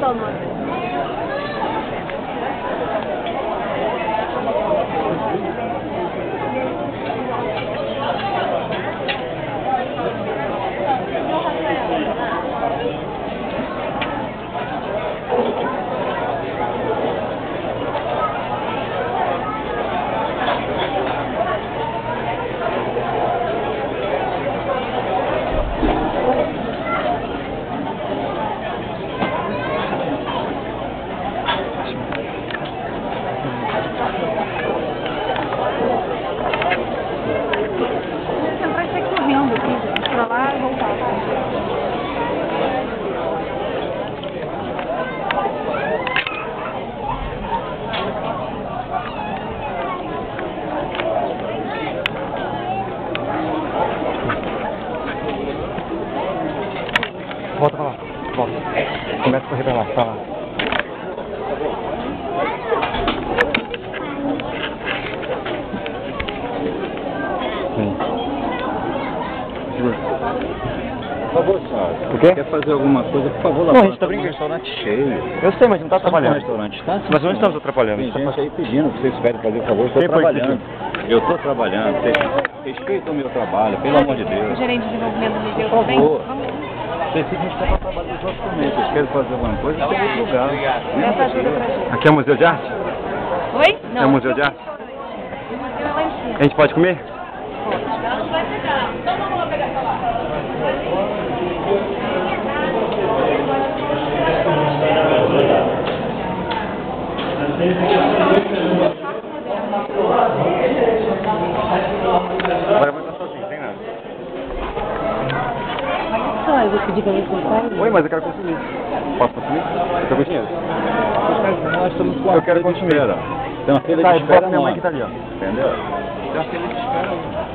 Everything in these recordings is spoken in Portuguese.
autônomo. Pra lá e voltar. Volta pra lá. Volta. Começa a correr pra lá. Pra lá. Por favor, senhora. O quê? Quer fazer alguma coisa, por favor, lá Não, a fora. gente tá brincando. Um restaurante cheio. Eu sei, mas não tá Estamos trabalhando. no restaurante, tá? Mas não estamos atrapalhando. Tem Tá gente aí pedindo que vocês querem fazer o favor. Eu estou Quem foi que trabalhando. Eu estou trabalhando. Vocês respeitam o meu trabalho, pelo amor de O Deus. gerente de desenvolvimento do museu Por também? favor. Vamos. Vocês ficam respeitar o trabalho dos outros também. Vocês querem fazer alguma coisa, tem outro lugar. Essa ajuda pra gente. Aqui é o Museu de Arte? Oi? É o Museu de Arte? É lá em cima. A gente pode comer? Agora eu vou estar sozinho, sem nada. Só, eu vou pedir pra você sair. Oi, mas eu quero consumir. Posso consumir? Eu tô com dinheiro. Nós estamos com Eu quero consumir. Tem uma fila Tá, de eu espera posso minha mãe que enorme. tá ali, ó. Entendeu? Tem uma fila de espera.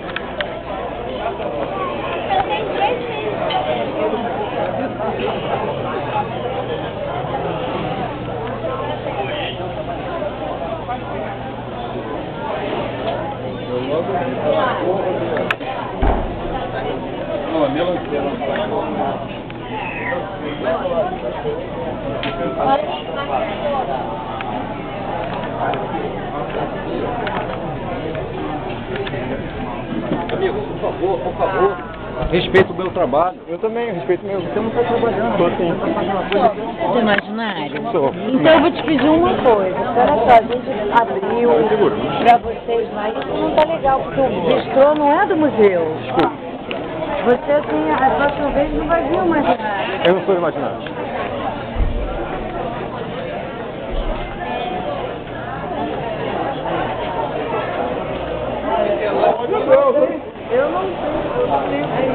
Não, melancia. Amigo, por favor, respeita o meu trabalho. Eu também, eu respeito meu. Você não está trabalhando. Tô sim. Você é imaginário? Sou. Então eu vou te pedir uma coisa. Olha só, a gente abriu pra vocês lá. Isso não tá legal, porque o bistrô não é do museu. Desculpa. Você, assim, a próxima vez não vai vir o imaginário. Eu não sou imaginário. Eu não sei.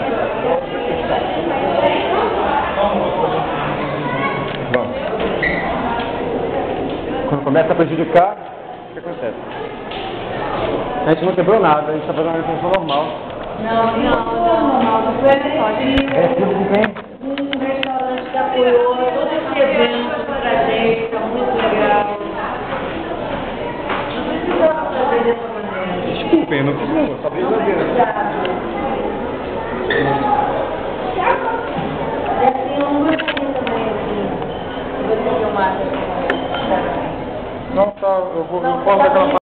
Bom. Quando começa a prejudicar, o que acontece? A gente não quebrou nada, a gente tá fazendo uma intenção normal. Não foi só. É tudo de quem? Um restaurante que apoiou todo esse evento pra gente, tá muito legal. Não precisava fazer dessa maneira. Desculpem, eu não fiz não, só brincadeira. E assim, eu não vou fazer também, assim, você filmar. Não, tá, eu posso daquela